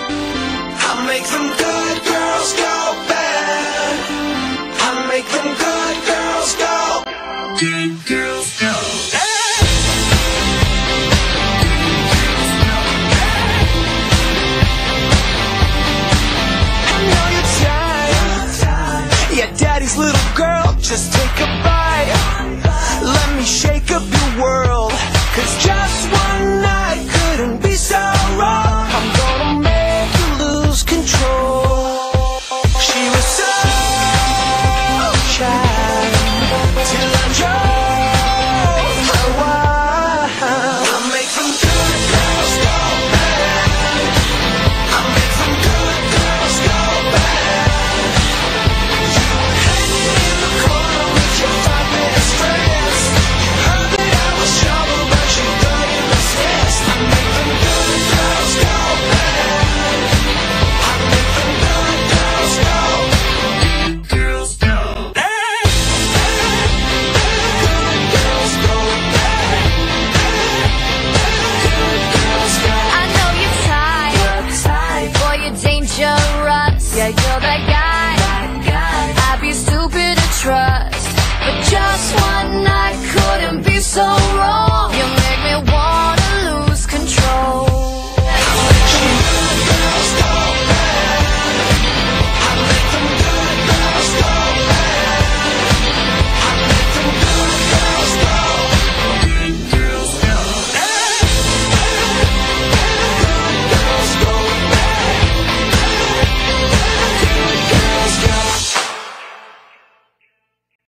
I make them good girls go bad. I make them good girls go. Good girls go. I know you're tired. Yeah, daddy's little girl, just take a bite. Let me shake up your world, 'cause just one night couldn't be so wrong. I'm gonna make you lose control. She was so shy till I drove her wild. I make them good girls go bad. I make them good girls go bad. You were hanging in the corner with your 5 best friends. You heard that I was trouble, but you thought it was yes. I make them good girls go bad. I make them good girls go. Good girls go. Good girls go bad. Good girls go. I know you're tired. Boy, you're dangerous. Yeah, you're that guy. I'd be stupid to trust, but just one night couldn't be so